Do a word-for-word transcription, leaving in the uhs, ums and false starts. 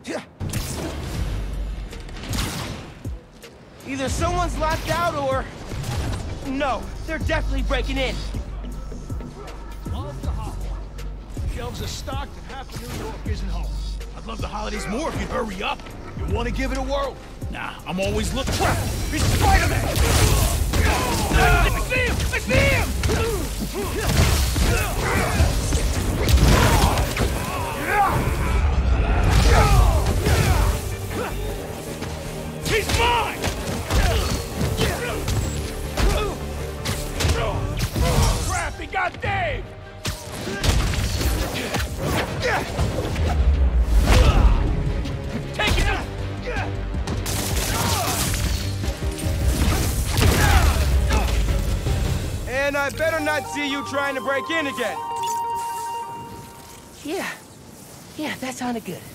Either someone's locked out or... No, they're definitely breaking in. Love the holidays. Shelves are stocked and half of New York isn't home. I'd love the holidays more if you'd hurry up. You want to give it a whirl? Nah, I'm always looking. It's Spider-Man! I see him! I see him! He's mine! Crap, he got Dave! Take it! And I better not see you trying to break in again. Yeah. Yeah, that sounded good.